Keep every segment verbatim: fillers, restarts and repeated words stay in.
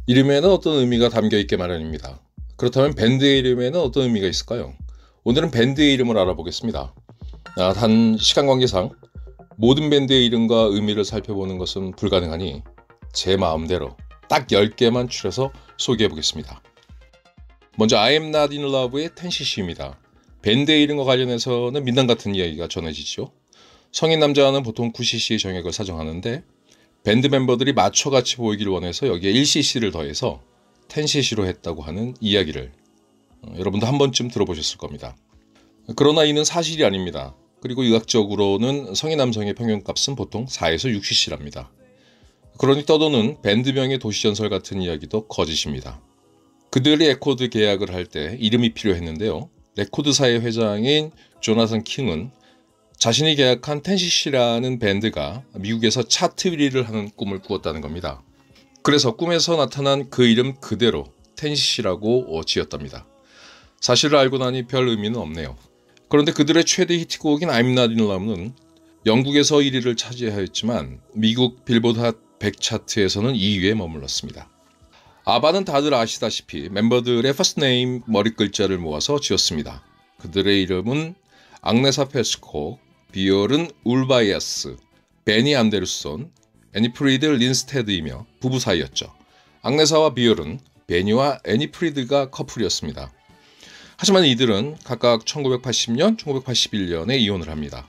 이름에는 어떤 의미가 담겨 있게 마련입니다. 그렇다면 밴드의 이름에는 어떤 의미가 있을까요? 오늘은 밴드의 이름을 알아보겠습니다. 아, 단 시간 관계상 모든 밴드의 이름과 의미를 살펴보는 것은 불가능하니 제 마음대로 딱 열 개만 추려서 소개해 보겠습니다. 먼저 I am not in love의 텐시시입니다. 밴드의 이름과 관련해서는 민담 같은 이야기가 전해지죠. 성인 남자는 보통 구 씨씨의 정액을 사정하는데 밴드 멤버들이 마초같이 보이길 원해서 여기에 일 씨씨를 더해서 텐 씨씨로 했다고 하는 이야기를 어, 여러분도 한 번쯤 들어보셨을 겁니다. 그러나 이는 사실이 아닙니다. 그리고 의학적으로는 성인 남성의 평균값은 보통 사에서 육 씨씨랍니다. 그러니 떠도는 밴드명의 도시전설 같은 이야기도 거짓입니다. 그들이 레코드 계약을 할 때 이름이 필요했는데요. 레코드사의 회장인 조나선 킹은 자신이 계약한 텐 씨씨라는 밴드가 미국에서 차트 일 위를 하는 꿈을 꾸었다는 겁니다. 그래서 꿈에서 나타난 그 이름 그대로 텐 씨씨라고 지었답니다. 사실을 알고 나니 별 의미는 없네요. 그런데 그들의 최대 히트곡인 I'm Not In Love는 영국에서 일 위를 차지하였지만 미국 빌보드 핫 백 차트에서는 이 위에 머물렀습니다. 아바는 다들 아시다시피 멤버들의 퍼스트 네임 머리 글자를 모아서 지었습니다. 그들의 이름은 앙네사 페스코, 비올은 울바이아스, 베니 안데르손, 애니프리드 린스테드이며 부부 사이였죠. 앙네사와 비올은 베니와 애니프리드가 커플이었습니다. 하지만 이들은 각각 천구백팔십 년, 천구백팔십일 년에 이혼을 합니다.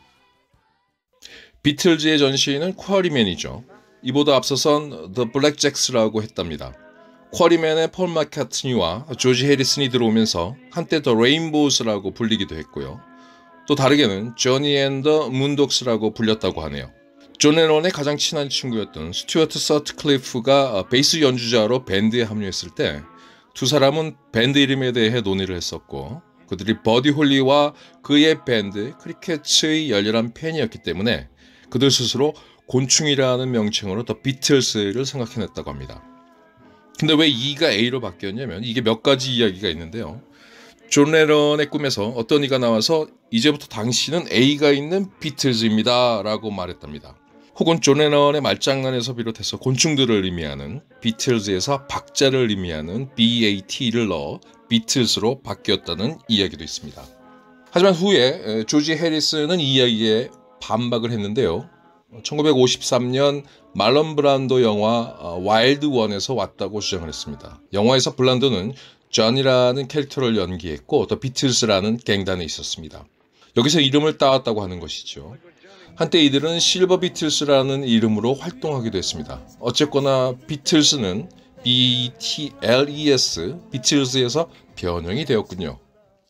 비틀즈의 전시인은 쿼리맨이죠. 이보다 앞서선 The 블랙잭스라고 했답니다. 쿼리맨의 폴 마카트니와 조지 해리슨이 들어오면서 한때 더 레인보우스라고 불리기도 했고요. 또 다르게는 조니 앤 더 문독스라고 불렸다고 하네요. 존 레논의 가장 친한 친구였던 스튜어트 서트클리프가 베이스 연주자로 밴드에 합류했을 때 두 사람은 밴드 이름에 대해 논의를 했었고 그들이 버디 홀리와 그의 밴드 크리켓츠의 열렬한 팬이었기 때문에 그들 스스로 곤충이라는 명칭으로 더 비틀스를 생각해냈다고 합니다. 근데 왜 E가 A로 바뀌었냐면 이게 몇 가지 이야기가 있는데요. 존 레넌의 꿈에서 어떤 이가 나와서 이제부터 당신은 A가 있는 비틀즈입니다 라고 말했답니다. 혹은 존 레넌의 말장난에서 비롯해서 곤충들을 의미하는 비틀즈에서 박자를 의미하는 비에이티를 넣어 비틀즈로 바뀌었다는 이야기도 있습니다. 하지만 후에 조지 해리슨은 이 이야기에 반박을 했는데요. 천구백오십삼 년 말론 브란도 영화 와일드 원에서 왔다고 주장을 했습니다. 영화에서 블란도는 존이라는 캐릭터를 연기했고 더 비틀스라는 갱단에 있었습니다. 여기서 이름을 따왔다고 하는 것이죠. 한때 이들은 실버 비틀스라는 이름으로 활동하기도 했습니다. 어쨌거나 비틀스는 비 티 엘 이 에스 비틀즈에서 변형이 되었군요.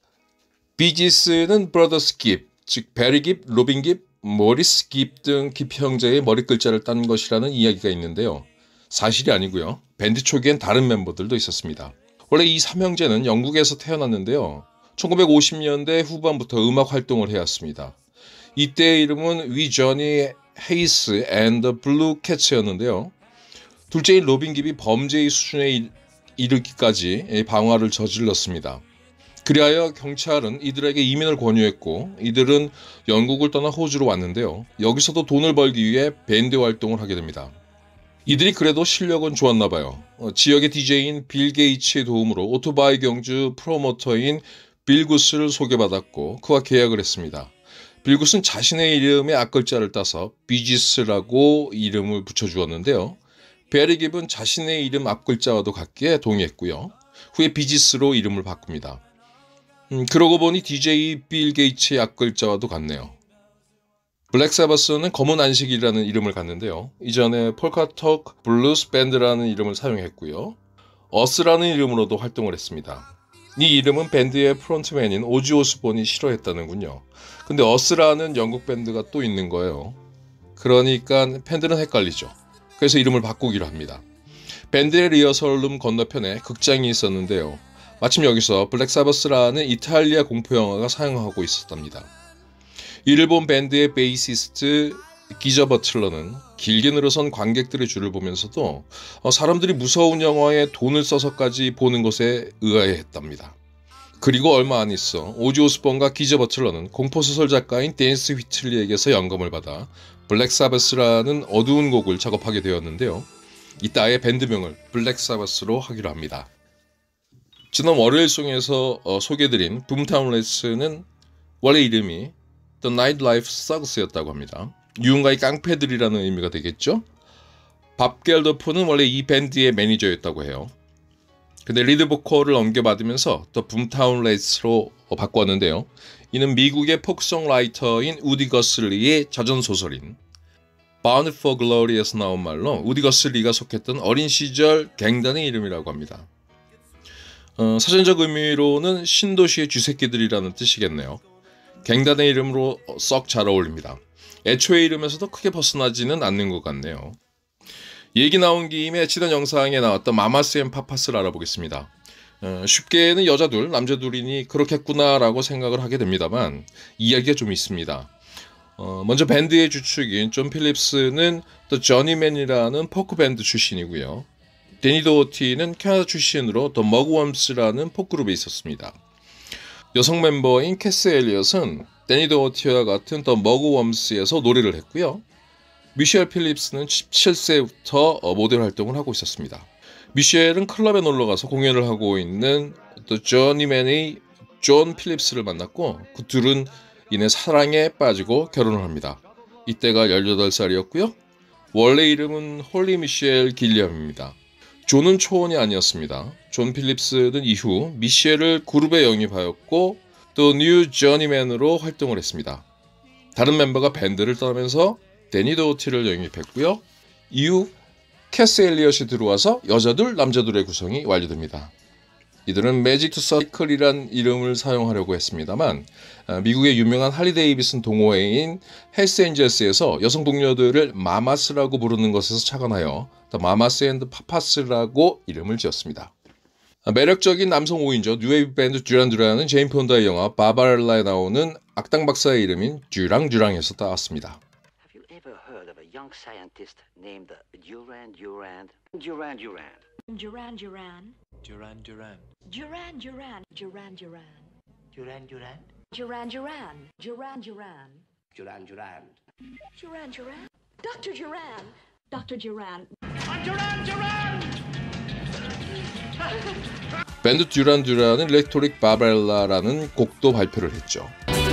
비지스는 브러더스 깁, 즉 베리 깁, 로빈 깁, 모리스 깁 등 깁 형제의 머리 글자를 딴 것이라는 이야기가 있는데요. 사실이 아니고요. 밴드 초기엔 다른 멤버들도 있었습니다. 원래 이 삼형제는 영국에서 태어났는데요. 천구백오십 년대 후반부터 음악 활동을 해왔습니다. 이때의 이름은 위 조니 헤이스 앤 더 블루 캐츠였는데요. 둘째인 로빈 깁이 범죄의 수준에 이르기까지 방화를 저질렀습니다. 그리하여 경찰은 이들에게 이민을 권유했고 이들은 영국을 떠나 호주로 왔는데요. 여기서도 돈을 벌기 위해 밴드 활동을 하게 됩니다. 이들이 그래도 실력은 좋았나 봐요. 어, 지역의 디제이인 빌 게이츠의 도움으로 오토바이 경주 프로모터인 빌 굿을 소개받았고 그와 계약을 했습니다. 빌 굿은 자신의 이름의 앞글자를 따서 비지스라고 이름을 붙여주었는데요. 베리 깁은 자신의 이름 앞글자와도 같게 동의했고요. 후에 비지스로 이름을 바꿉니다. 음, 그러고 보니 디제이 빌 게이츠의 앞글자와도 같네요. 블랙 사바스는 검은 안식이라는 이름을 갖는데요. 이전에 폴카톡 블루스 밴드라는 이름을 사용했고요. 어스라는 이름으로도 활동을 했습니다. 이 이름은 밴드의 프론트맨인 오지 오스본이 싫어했다는군요. 근데 어스라는 영국 밴드가 또 있는 거예요. 그러니까 팬들은 헷갈리죠. 그래서 이름을 바꾸기로 합니다. 밴드의 리허설룸 건너편에 극장이 있었는데요. 마침 여기서 블랙 사바스라는 이탈리아 공포영화가 상영하고 있었답니다. 이를 본 밴드의 베이시스트 기저 버틀러는 길게 늘어선 관객들의 줄을 보면서도 사람들이 무서운 영화에 돈을 써서까지 보는 것에 의아해했답니다. 그리고 얼마 안 있어 오지 오스본과 기저 버틀러는 공포소설 작가인 댄스 휘틀리에게서 영감을 받아 블랙 사바스라는 어두운 곡을 작업하게 되었는데요. 이때 아예 밴드명을 블랙 사바스로 하기로 합니다. 지난 월요일송에서 어, 소개해드린 붐타운 레스는 원래 이름이 The Nightlife Thugs였다고 합니다. 유흥가의 깡패들이라는 의미가 되겠죠. 밥 갤더프는 원래 이 밴드의 매니저였다고 해요. 근데 리드 보컬을 넘겨받으면서 더 붐타운 레이스로 바꿨는데요. 이는 미국의 폭송라이터인 우디 거슬리의 자전소설인 Bound for Glory에서 나온 말로 우디 거슬리가 속했던 어린 시절 갱단의 이름이라고 합니다. 어, 사전적 의미로는 신도시의 쥐새끼들이라는 뜻이겠네요. 갱단의 이름으로 썩 잘 어울립니다. 애초의 이름에서도 크게 벗어나지는 않는 것 같네요. 얘기 나온 김에 지난 영상에 나왔던 마마스 앤 파파스를 알아보겠습니다. 어, 쉽게는 여자 둘, 남자 둘이니 그렇겠구나 라고 생각을 하게 됩니다만 이야기가 좀 있습니다. 어, 먼저 밴드의 주축인 존 필립스는 The Journeyman이라는 포크 밴드 출신이고요. 데니 도어티는 캐나다 출신으로 The Mugwums라는 포크그룹에 있었습니다. 여성 멤버인 캐스 엘리엇은 데니 도어티와 같은 The Mugwums에서 노래를 했고요. 미셸 필립스는 십칠 세부터 모델 활동을 하고 있었습니다. 미셸은 클럽에 놀러가서 공연을 하고 있는 The Journeyman의 존 필립스를 만났고 그 둘은 이내 사랑에 빠지고 결혼을 합니다. 이때가 열여덟 살이었고요. 원래 이름은 홀리 미셸 길리엄입니다. 존은 초혼이 아니었습니다. 존 필립스는 이후 미셸을 그룹에 영입하였고 또 뉴 저니맨으로 활동을 했습니다. 다른 멤버가 밴드를 떠나면서 데니 도어티를 영입했고요. 이후 캐스 엘리엇이 들어와서 여자둘, 남자둘의 구성이 완료됩니다. 이들은 매직 투 서클이란 이름을 사용하려고 했습니다만 미국의 유명한 할리 데이비슨 동호회인 헬스 엔젤스에서 여성 동료들을 마마스라고 부르는 것에서 착안하여 마마스 앤드 파파스라고 이름을 지었습니다. 매력적인 남성 오 인조 뉴웨이브 밴드 듀란 듀란은 제인 폰다의 영화 바바렐라에 나오는 악당 박사의 이름인 듀랑 듀랑에서 따왔습니다. Have you ever heard of a young scientist named Duran Duran? Duran Duran. Duran Duran. Duran Duran. Duran Duran. Duran Duran. Duran Duran. Duran Duran. Duran Duran. Duran Duran. Duran Duran. Doctor Duran. Doctor Duran. 밴드 듀란 듀란은 일렉트릭 바바렐라라는 곡도 발표를 했죠.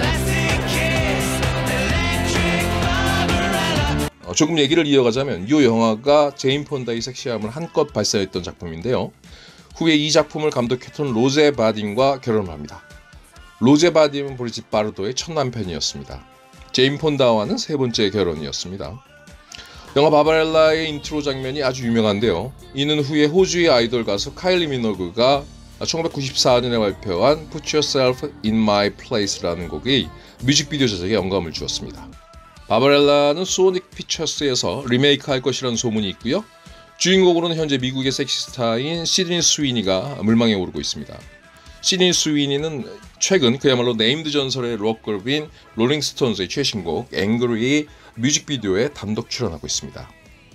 어, 조금 얘기를 이어가자면 이 영화가 제인 폰다의 섹시함을 한껏 발산했던 작품인데요. 후에 이 작품을 감독했던 로제 바딘과 결혼을 합니다. 로제 바딘은 브리짓 바르도의 첫 남편이었습니다. 제인 폰다와는 세 번째 결혼이었습니다. 영화 바바렐라의 인트로 장면이 아주 유명한데요. 이는 후에 호주의 아이돌 가수 카일리 미노그가 천구백구십사 년에 발표한 Put Yourself in My Place라는 곡의 뮤직비디오 제작에 영감을 주었습니다. 바바렐라는 소닉 피처스에서 리메이크할 것이라는 소문이 있고요. 주인공으로는 현재 미국의 섹시스타인 시드니 스위니가 물망에 오르고 있습니다. 시드니 스위니는 최근 그야말로 네임드 전설의 록그룹인 롤링스톤즈의 최신곡 앵그리의 뮤직비디오에 단독 출연하고 있습니다.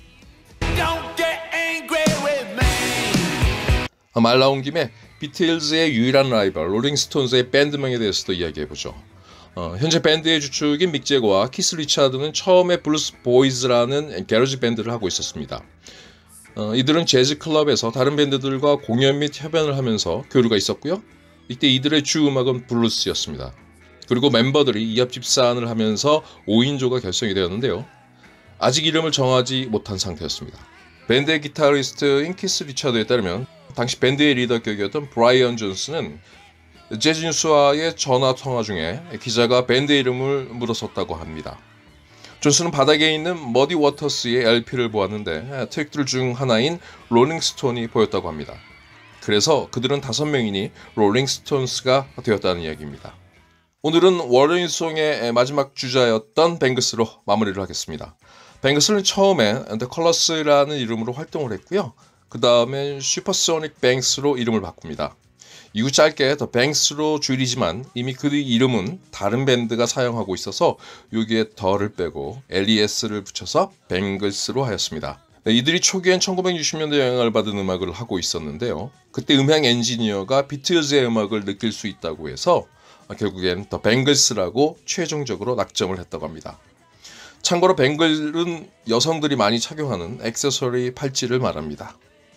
말 나온 김에 비틀즈의 유일한 라이벌 롤링스톤즈의 밴드명에 대해서도 이야기해보죠. 어, 현재 밴드의 주축인 믹 제거와 키스 리차드는 처음에 블루스 보이즈라는 게러지 밴드를 하고 있었습니다. 어, 이들은 재즈 클럽에서 다른 밴드들과 공연 및 협연을 하면서 교류가 있었고요. 이때 이들의 주 음악은 블루스였습니다. 그리고 멤버들이 이합 집산을 하면서 오 인조가 결성이 되었는데요. 아직 이름을 정하지 못한 상태였습니다. 밴드의 기타리스트인 키스 리차드에 따르면 당시 밴드의 리더격이었던 브라이언 존스는 재즈 뉴스와의 전화 통화 중에 기자가 밴드 이름을 물어섰다고 합니다. 존스는 바닥에 있는 머디 워터스의 엘피를 보았는데 트랙들 중 하나인 롤링스톤이 보였다고 합니다. 그래서 그들은 다섯 명이니 롤링스톤스가 되었다는 이야기입니다. 오늘은 월요일송의 마지막 주자였던 뱅그스로 마무리를 하겠습니다. 뱅그스는 처음에 The Colors라는 이름으로 활동을 했고요. 그 다음엔 슈퍼소닉 뱅스로 이름을 바꿉니다. 이후 짧게 더 뱅스로 줄이지만 이미 그 이름은 다른 밴드가 사용하고 있어서 여기에 더를 빼고 엘이에스를 붙여서 뱅글스로 하였습니다. 네, 이들이 초기엔 천구백육십 년대 영향을 받은 음악을 하고 있었는데요. 그때 음향 엔지니어가 비틀즈의 음악을 느낄 수 있다고 해서 결국엔 더 뱅글스라고 최종적으로 낙점을 했다고 합니다. 참고로 뱅글은 여성들이 많이 착용하는 액세서리 팔찌를 말합니다.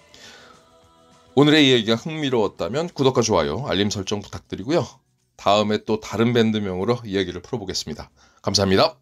오늘의 이야기가 흥미로웠다면 구독과 좋아요, 알림 설정 부탁드리고요. 다음에 또 다른 밴드명으로 이야기를 풀어보겠습니다. 감사합니다.